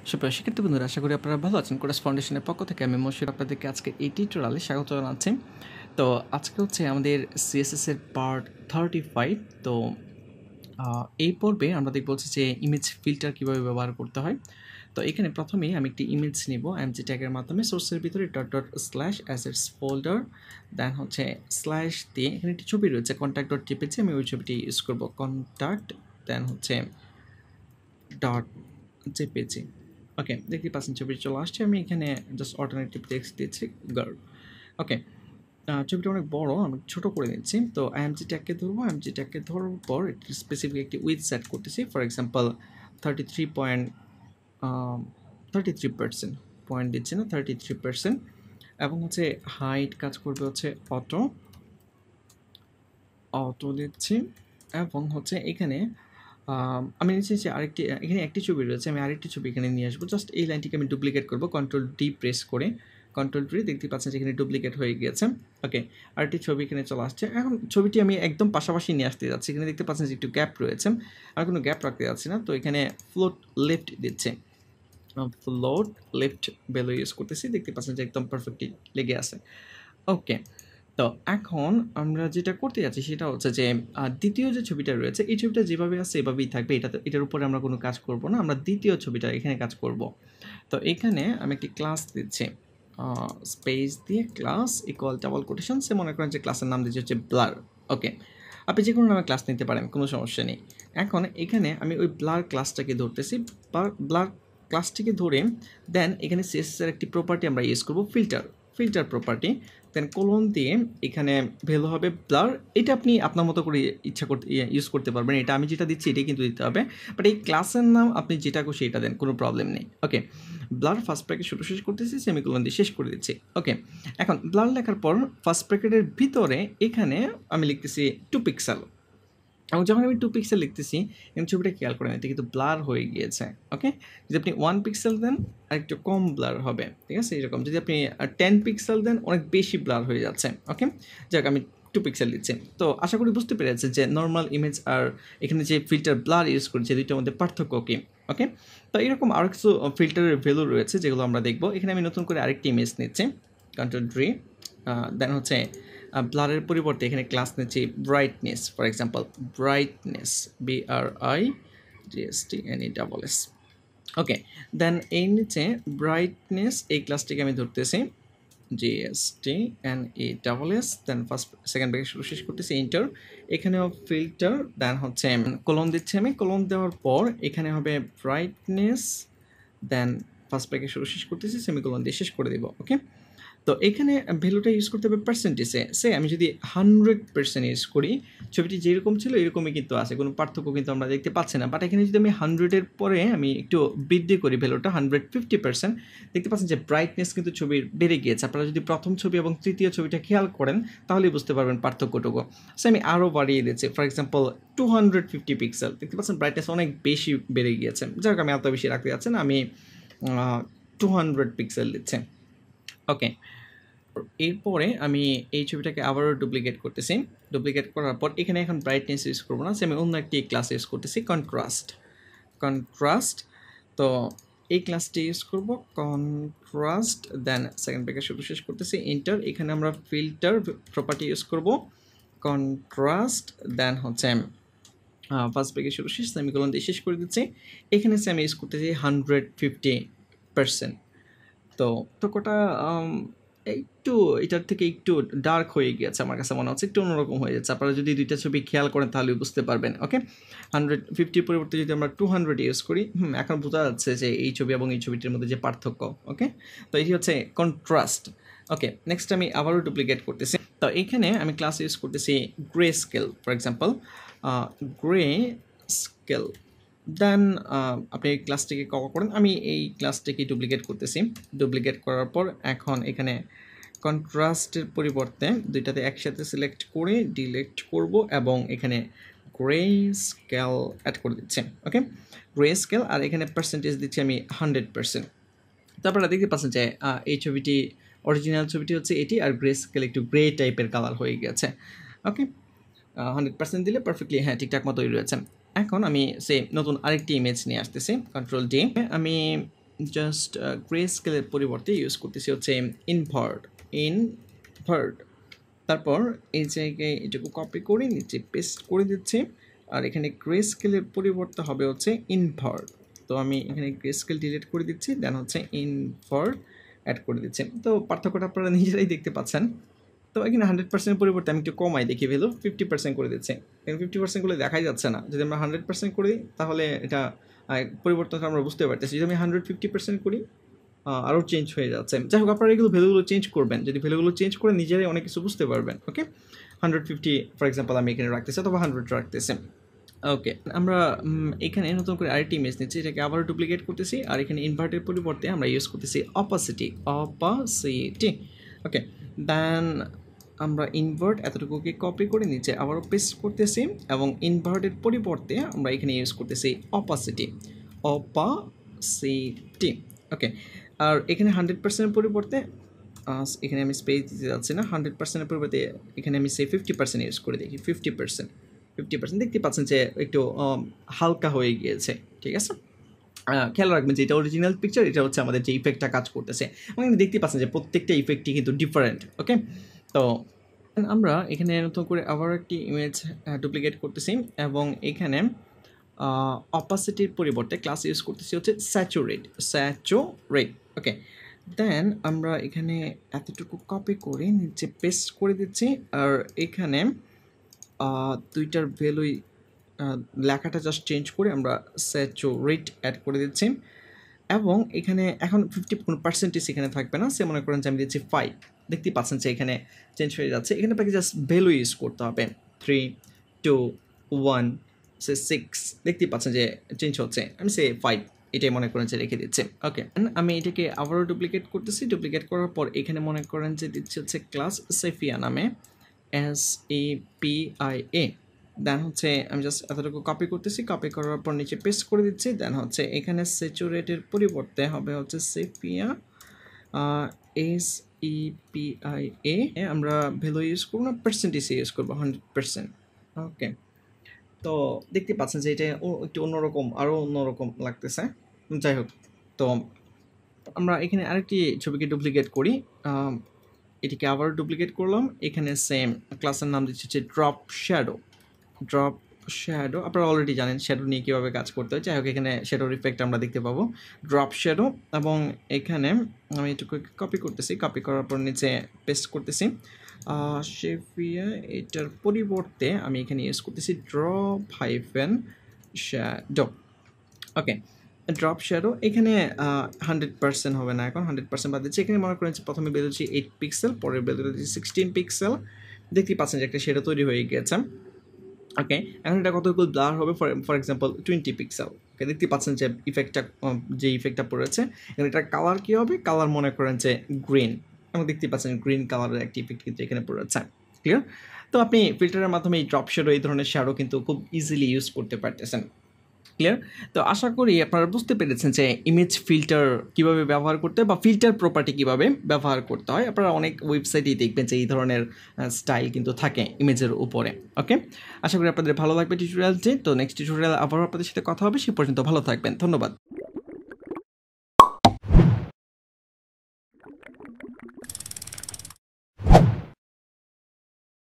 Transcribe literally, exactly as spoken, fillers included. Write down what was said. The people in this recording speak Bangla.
সুপ্রিয় শিক্ষার্থী বন্ধুরা, আশা করি আপনারা ভালো আছেন। কোরাস ফাউন্ডেশনের পক্ষ থেকে আমি মশির আপনাদেরকে আজকে এই টিউটোরিয়ালে স্বাগত জানাচ্ছি। তো আজকে হচ্ছে আমাদের সিএসএস এর পার্ট থার্টি ফাইভ। তো এই পর্বে আমরা দেখব হচ্ছে যে ইমেজ ফিল্টার কীভাবে ব্যবহার করতে হয়। তো এখানে প্রথমেই আমি একটি ইমেজ নিব এমজি ট্যাগের মাধ্যমে। সোর্সের ভিতরে dot dot slash assets folder, then হচ্ছে স্ল্যাশ দিয়ে এখানে একটি ছবি রয়েছে কন্ট্যাক্ট ডট জেপিজি, আমি ওই ছবিটি ইউজ করব। কন্ট্যাক্ট দেন হচ্ছে ডট জেপিজি। ওকে, দেখতে পাচ্ছেন ছবিটি চলে আসছে। আমি এখানে জাস্ট অল্টারনেটিভ টেক্সট দিয়েছি গার্ল। ওকে, ছবিটা অনেক বড়, আমি ছোট করে নিচ্ছি। তো আইএমজি ট্যাগকে ধরবো, আইএমজি ট্যাগকে ধরার পর একটি স্পেসিফিক একটি উইথ সেট করতেছি। For example thirty three point thirty three percent point দিচ্ছে না, থার্টি থ্রি পার্সেন্ট এবং হচ্ছে হাইট কাজ করবে হচ্ছে অটো অটো দিচ্ছি। এবং হচ্ছে এখানে আমি নিচে যে আরেকটি এখানে একটি ছবি রয়েছে, আমি আরেকটি ছবি এখানে নিয়ে আসবো। জাস্ট এই লাইনটিকে আমি ডুপ্লিকেট করবো, কন্ট্রোল ডি প্রেস করে। কন্ট্রোল ডি দেখতে পাচ্ছেন যেখানে ডুপ্লিকেট হয়ে গিয়েছে। ওকে, আরেকটি ছবি এখানে চলে আসছে। এখন ছবিটি আমি একদম পাশাপাশি নিয়ে আসতে যাচ্ছি। এখানে দেখতে পাচ্ছেন যে একটু গ্যাপ রয়েছে, আর কোনো গ্যাপ রাখতে যাচ্ছি না। তো এখানে ফ্লোট লেফট দিচ্ছে, ফ্লোট লেফট ভ্যালু ইউজ করতেছি। দেখতে পাচ্ছেন যে একদম পারফেক্টলি লেগে আছে। ওকে, তো এখন আমরা যেটা করতে যাচ্ছি সেটা হচ্ছে যে দ্বিতীয় যে ছবিটা রয়েছে, এই ছবিটা যেভাবে আছে এভাবেই থাকবে। এটাতে এটার উপরে আমরা কোনো কাজ করব না, আমরা দ্বিতীয় ছবিটা এখানে কাজ করব। তো এখানে আমি একটি ক্লাস দিচ্ছি, স্পেস দিয়ে class equal double quotation, say মনে করেন যে ক্লাসের নাম দিচ্ছি হচ্ছে ব্লার। ওকে, আপনি যে কোনো নামে ক্লাস নিতে পারেন, কোনো সমস্যা নেই। এখন এখানে আমি ওই ব্লার ক্লাসটাকে ধরতেছি। ব্লার ক্লাসটিকে ধরে দেন এখানে সিএসএস এর একটি প্রপার্টি আমরা ইউজ করব, filter filter property. Then colon দিয়ে এখানে ভ্যালু হবে ব্লার। এটা আপনি আপনার মতো করে ইচ্ছা করতে ইউজ করতে পারবেন। এটা আমি যেটা দিচ্ছি এটাই কিন্তু দিতে হবে, বাট এই ক্লাসের নাম আপনি যেটা খুশি এটা দেন, কোনো প্রবলেম নেই। ওকে, ব্লার ফার্স্ট ব্র্যাকেট শুরু শেষ করতেছি, সেমিকোলন দিয়ে শেষ করে দিচ্ছি। ওকে, এখন ব্লার লেখার পর ফার্স্ট ব্র্যাকেটের ভিতরে এখানে আমি লিখতেছি টু পিক্সেল, এবং যখন আমি টু পিক্সেল লিখতেছি এখানে ছবিটা খেয়াল করেন এটা কিন্তু ব্লার হয়ে গিয়েছে। ওকে, যদি আপনি ওয়ান পিক্সেল দেন আর একটু কম ব্লার হবে, ঠিক আছে? এরকম যদি আপনি টেন পিক্সেল দেন অনেক বেশি ব্লার হয়ে যাচ্ছে। ওকে, যাক আমি টু পিক্সেল দিচ্ছি। তো আশা করি বুঝতে পেরেছে যে নর্মাল ইমেজ আর এখানে যে ফিল্টার ব্লার ইউজ করছে দুইটার মধ্যে পার্থক্য কী। ওকে, তো এরকম আরও কিছু ফিল্টারের ভ্যালু রয়েছে যেগুলো আমরা দেখবো। এখানে আমি নতুন করে আরেকটি ইমেজ নিচ্ছি, কন্ট্রোল ডি, দেন হচ্ছে ব্লারের পরিবর্তে এখানে ক্লাস নিচ্ছি brightness. For example brightness, B R I G S T N E double S. Okay, then এই নিচে ব্রাইটনেস এই ক্লাসটিকে আমি ধরতেছি G S T N E double S, then first second bracket শুরু শেষ করতেছি ইন্টার। এখানেও ফিল্টার, দেন হচ্ছে কোলন দিচ্ছি আমি। কোলন দেওয়ার পর এখানে হবে ব্রাইটনেস, দেন ফার্স্ট ব্র্যাকেট শুরু শেষ করতেছি, সেমিকোলন দিয়ে শেষ করে দেব। ওকে, তো এখানে ভ্যালুটা ইউজ করতে হবে পার্সেন্টেজে। সে আমি যদি হান্ড্রেড পার্সেন্ট ইউজ করি, ছবিটি যেরকম ছিল এরকমই কিন্তু আছে, কোনো পার্থক্য কিন্তু আমরা দেখতে পাচ্ছি না। বাট এখানে যদি আমি হান্ড্রেডের পরে আমি একটু বৃদ্ধি করি ভ্যালুটা হান্ড্রেড ফিফটি পার্সেন্ট, দেখতে পাচ্ছেন যে ব্রাইটনেস কিন্তু ছবির বেড়ে গিয়েছে। আপনারা যদি প্রথম ছবি এবং তৃতীয় ছবিটা খেয়াল করেন তাহলেই বুঝতে পারবেন পার্থক্যটুকু। সে আমি আরও বাড়িয়ে দিচ্ছি, for example two hundred fifty pixel, দেখতে পাচ্ছেন ব্রাইটনেস অনেক বেশি বেড়ে গিয়েছে। যাই হোক, আমি এত বেশি রাখতে যাচ্ছি না, আমি টু হান্ড্রেড পিক্সেল দিচ্ছি। ওকে, এরপরে আমি এই ছবিটাকে আবারও ডুপ্লিকেট করতেছি। ডুপ্লিকেট করার পর এখানে এখন ব্রাইটনেস ইউজ করবো না, সে আমি অন্য একটি ক্লাস ইউজ করতেছি, কন্ট্রাস্ট। কন্ট্রাস্ট, তো এই ক্লাসটি ইউজ করবো কন্ট্রাস্ট, দেন সেকেন্ড ব্র্যাকেট শুরু শেষ করতেছি ইন্টার। এখানে আমরা ফিল্টার প্রপার্টি ইউজ করবো কন্ট্রাস্ট, দেন হচ্ছে ফার্স্ট ব্র্যাকেট শুরু শেষ, সেমিকোলন দিয়ে শেষ করে দিচ্ছি। এখানে সে আমি ইউজ করতেছি হান্ড্রেড ফিফটি পার্সেন্ট। তো তো কোটা একটু এটার থেকে একটু ডার্ক হয়ে গিয়েছে, আমার কাছে মনে হচ্ছে একটু অন্যরকম হয়ে যাচ্ছে। আপনারা যদি দুইটা ছবি খেয়াল করেন তাহলে বুঝতে পারবেন। ওকে, হান্ড্রেড ফিফটির পরিবর্তে যদি আমরা টু হান্ড্রেড ইউজ করি, হুম এখন বোঝা যাচ্ছে যে এই ছবি এবং এই ছবিটির মধ্যে যে পার্থক্য। ওকে, তো এটি হচ্ছে কন্ট্রাস্ট। ওকে, নেক্সট আমি আবারও ডুপ্লিকেট করতেছি। তো এইখানে আমি ক্লাস ইউজ করতেছি grey scale, for example grey scale, then আপনি এই ক্লাসটিকে কভার করেন। আমি এই ক্লাসটিকে ডুপ্লিকেট করতেছি। ডুপ্লিকেট করার পর এখন এখানে কন্ট্রাস্টের পরিবর্তে দুইটাতে একসাথে সিলেক্ট করে ডিলেক্ট করব এবং এখানে গ্রে স্কেল অ্যাড করে দিচ্ছি। ওকে, গ্রে স্কেল, আর এখানে পার্সেন্টেজ দিচ্ছি আমি হান্ড্রেড পার্সেন্ট। তারপরে দেখতে পাচ্ছেন যে এই ছবিটি অরিজিনাল ছবিটি হচ্ছে এটি, আর গ্রে স্কেল একটু গ্রে টাইপের কালার হয়ে গেছে। ওকে, হান্ড্রেড পার্সেন্ট দিলে পারফেক্টলি হ্যাঁ ঠিকঠাক মতোই রয়েছে। এখন আমি সে নতুন আরেকটি ইমেজ নিয়ে আসতেছি, কন্ট্রোল ডি। আমি জাস্ট গ্রে স্কেলের পরিবর্তে ইউজ করতেছি হচ্ছে ইনভার্ট ইনভার্ট তারপর এই জায়গায় এটুকু কপি করে নিচে পেস্ট করে দিচ্ছি আর এখানে গ্রে স্কেলের পরিবর্তে হবে হচ্ছে ইনভার্ট তো আমি এখানে গ্রে স্কেল ডিলিট করে দিচ্ছি দেন হচ্ছে ইনভার্ট অ্যাড করে দিচ্ছি তো পার্থক্যটা আপনারা নিজেরাই দেখতে পাচ্ছেন তো এখানে হান্ড্রেড পার্সেন্টের পরিবর্তে আমি একটু কমাই দেখি ভ্যালু ফিফটি পার্সেন্ট করে দিচ্ছি এখানে ফিফটি পার্সেন্ট করলে দেখাই যাচ্ছে না যদি আমরা হান্ড্রেড পার্সেন্ট করি তাহলে এটা পরিবর্তনটা আমরা বুঝতে পারতেছি যদি আমি হান্ড্রেড ফিফটি পার্সেন্ট করি আরও চেঞ্জ হয়ে যাচ্ছে যাই হোক আপনারা এগুলো ভ্যালুগুলো চেঞ্জ করবেন যদি ভ্যালুগুলো চেঞ্জ করে নিজেরাই অনেক কিছু বুঝতে পারবেন okay hundred fifty for example আমি এখানে রাখতেছি অথবা হান্ড্রেড রাখতেছি ওকে আমরা এখানে নতুন করে আরেকটি ইমেজ নিচ্ছি এটাকে আবার ডুপ্লিকেট করতেছি আর এখানে ইনভার্টের পরিবর্তে আমরা ইউজ করতেছি অপাসিটি অপাসিটি ওকে দেন আমরা ইনভার্ট এতটুকুকে কপি করে নিচে আবারও পেস্ট করতেছি এবং ইনভার্টের পরিবর্তে আমরা এখানে ইউজ করতেছি অপাসিটি অপাসিটি ওকে আর এখানে হান্ড্রেড পার্সেন্টের পরিবর্তে এখানে আমি স্পেস দিতে যাচ্ছি না হান্ড্রেড পার্সেন্টের পরিবর্তে এখানে আমি সেই ফিফটি পার্সেন্ট ইউজ করে দেখি ফিফটি পার্সেন্ট ফিফটি পার্সেন্ট দেখতে পাচ্ছেন যে একটু হালকা হয়ে গিয়েছে ঠিক আছে খেয়াল রাখবেন যে এটা অরিজিনাল পিকচার এটা হচ্ছে আমাদের যে ইফেক্টটা কাজ করতেছে এবং দেখতে পাচ্ছেন যে প্রত্যেকটা ইফেক্টই কিন্তু ডিফারেন্ট ওকে তো আমরা এখানে নতুন করে আবার একটি ইমেজ ডুপ্লিকেট করতেছি এবং এখানে অপাসিটির পরিবর্তে ক্লাস ইউজ করতেছি হচ্ছে স্যাচুরেট স্যাচুরেট ওকে দেন আমরা এখানে এতটুকু কপি করে নিচে পেস্ট করে দিচ্ছি আর এখানে দুইটার ভ্যালুই লেখাটা জাস্ট চেঞ্জ করে আমরা স্যাচুরেট অ্যাড করে দিচ্ছি এবং এখানে এখন ফিফটি কোনো পার্সেন্টেজ এখানে থাকবে না সে মনে করেন যে আমি দিচ্ছি ফাইভ দেখতে পাচ্ছেন যে এখানে চেঞ্জ হয়ে যাচ্ছে এখানে আপনাকে জাস্ট ভ্যালু ইউজ করতে হবে three two one say six দেখতে পাচ্ছেন যে চেঞ্জ হচ্ছে আমি সে ফাইভ এটাই মনে করেন যে রেখে দিচ্ছি ওকে আমি এটাকে আবারও ডুপ্লিকেট করতেছি ডুপ্লিকেট করার পর এখানে মনে করেন যে দিচ্ছি হচ্ছে ক্লাস সেফিয়া নামে S E P I A then হচ্ছে আমি জাস্ট এতটুকু কপি করতেছি কপি করার পর নিচে পেস্ট করে দিচ্ছি দেন হচ্ছে এখানে স্যাচুরেটের পরিবর্তে হবে হচ্ছে sepia S E P I A আমরা ভ্যালু ইউজ করবো না পার্সেন্টেজ ইউজ করবো হান্ড্রেড পার্সেন্ট ওকে তো দেখতে পাচ্ছেন যে এটা একটু অন্যরকম আরও অন্যরকম লাগতেছে যাই হোক তো আমরা এখানে আরেকটি ছবিকে ডুপ্লিকেট করি এটিকে আবার ডুপ্লিকেট করলাম এখানে সেম ক্লাসের নাম দিচ্ছি হচ্ছে ড্রপ শ্যাডো ড্রপ শ্যাডো আপনারা অলরেডি জানেন শ্যাডো নিয়ে কীভাবে কাজ করতে হয় যাই হোক এখানে শ্যাডোর ইফেক্ট আমরা দেখতে পাবো ড্রপ শ্যাডো এবং এখানে আমি এটুকু কপি করতেছি কপি করার পর নিচে পেস্ট করতেছি শেফিয়া এটার পরিবর্তে আমি এখানে ইউজ করতেছি drop hyphen shadow okay drop shadow এখানে হান্ড্রেড পার্সেন্ট হবে না এখন হান্ড্রেড পার্সেন্ট বাদ দিচ্ছি এখানে মনে করেন যে প্রথমে বেরোচ্ছি এইট পিক্সেল পরের বেরোচ্ছি সিক্সটিন পিক্সেল দেখতে পাচ্ছেন যে একটা শ্যাডো তৈরি হয়ে গেছে ওকে এখন এটা কতটুকু ব্লার হবে for for example twenty pixel okay দেখতে পাচ্ছেন যে ইফেক্টটা যে ইফেক্টটা পড়েছে এবং এটার কালার কী হবে কালার মনে করেন যে গ্রিন এবং দেখতে পাচ্ছেন গ্রিন কালারের একটি ইফেক্ট কিন্তু এখানে পড়েছে ক্লিয়ার তো আপনি ফিল্টারের মাধ্যমে এই ড্রপ শ্যাডো এই ধরনের শ্যাডো কিন্তু খুব ইজিলি ইউজ করতে পারতেছেন ক্লিয়ার তো আশা করি আপনারা বুঝতে পেরেছেন যে ইমেজ ফিল্টার কীভাবে ব্যবহার করতে হয় বা ফিল্টার প্রপার্টি কীভাবে ব্যবহার করতে হয় আপনারা অনেক ওয়েবসাইটেই দেখবেন যে এই ধরনের স্টাইল কিন্তু থাকে ইমেজের উপরে ওকে আশা করি আপনাদের ভালো লাগবে টিউটোরিয়ালটি তো নেক্সট টিউটোরিয়াল আবারও আপনাদের সাথে কথা হবে সে পর্যন্ত ভালো থাকবেন ধন্যবাদ